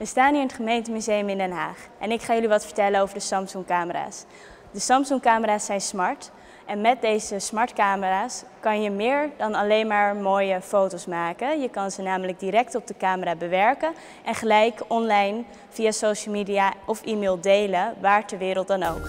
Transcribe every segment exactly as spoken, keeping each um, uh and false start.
We staan hier in het gemeentemuseum in Den Haag en ik ga jullie wat vertellen over de Samsung-camera's. De Samsung-camera's zijn smart en met deze smart-camera's kan je meer dan alleen maar mooie foto's maken. Je kan ze namelijk direct op de camera bewerken en gelijk online via social media of e-mail delen, waar ter wereld dan ook.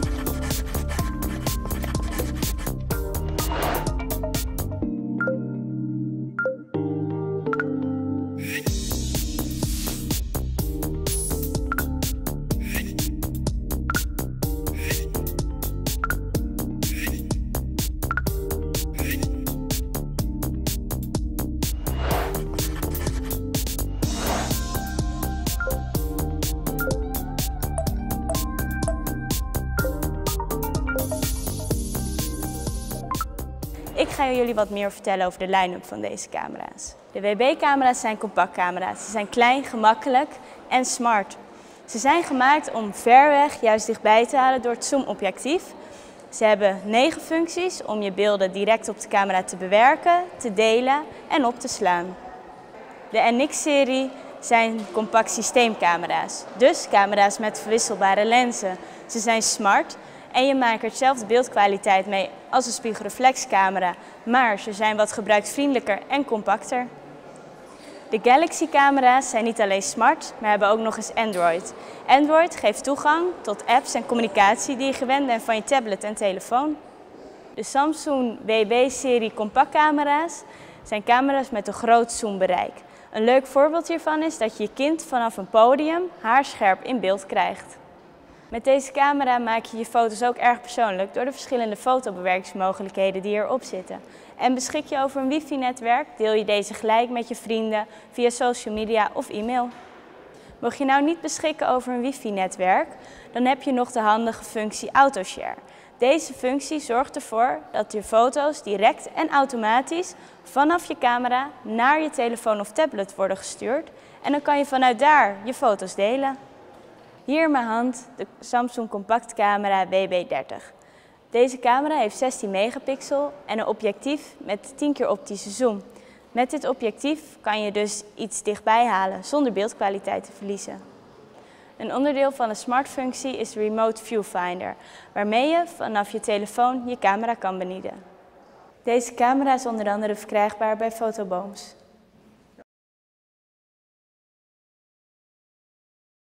Ik ga jullie wat meer vertellen over de line-up van deze camera's. De W B-camera's zijn compactcamera's. Ze zijn klein, gemakkelijk en smart. Ze zijn gemaakt om ver weg juist dichtbij te halen door het zoomobjectief. Ze hebben negen functies om je beelden direct op de camera te bewerken, te delen en op te slaan. De N X-serie zijn compact systeemcamera's, dus camera's met verwisselbare lenzen. Ze zijn smart en je maakt er hetzelfde beeldkwaliteit mee als een spiegelreflexcamera, maar ze zijn wat gebruiksvriendelijker en compacter. De Galaxy-camera's zijn niet alleen smart, maar hebben ook nog eens Android. Android geeft toegang tot apps en communicatie die je gewend bent van je tablet en telefoon. De Samsung W B-serie compactcamera's zijn camera's met een groot zoombereik. Een leuk voorbeeld hiervan is dat je je kind vanaf een podium haarscherp in beeld krijgt. Met deze camera maak je je foto's ook erg persoonlijk door de verschillende fotobewerkingsmogelijkheden die erop zitten. En beschik je over een wifi-netwerk, deel je deze gelijk met je vrienden via social media of e-mail. Mocht je nou niet beschikken over een wifi-netwerk, dan heb je nog de handige functie AutoShare. Deze functie zorgt ervoor dat je foto's direct en automatisch vanaf je camera naar je telefoon of tablet worden gestuurd en dan kan je vanuit daar je foto's delen. Hier in mijn hand de Samsung Compact Camera W B dertig. Deze camera heeft zestien megapixel en een objectief met tien keer optische zoom. Met dit objectief kan je dus iets dichtbij halen zonder beeldkwaliteit te verliezen. Een onderdeel van de smartfunctie is de Remote Viewfinder, waarmee je vanaf je telefoon je camera kan bedienen. Deze camera is onder andere verkrijgbaar bij Fotobooms.